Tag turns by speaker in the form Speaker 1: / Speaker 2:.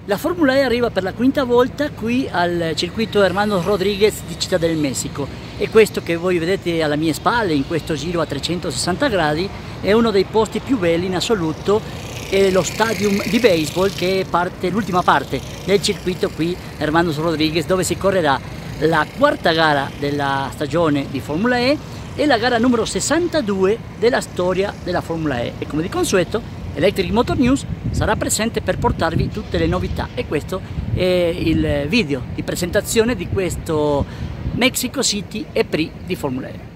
Speaker 1: La Formula E arriva per la quinta volta qui al circuito Hermanos Rodríguez di Città del Messico, e questo che voi vedete alle mie spalle in questo giro a 360 gradi è uno dei posti più belli in assoluto. È lo stadium di baseball che è l'ultima parte del circuito qui Hermanos Rodríguez, dove si correrà la quarta gara della stagione di Formula E e la gara numero 62 della storia della Formula E. E come di consueto Electric Motor News sarà presente per portarvi tutte le novità, e questo è il video di presentazione di questo Mexico City E Prix di Formula E.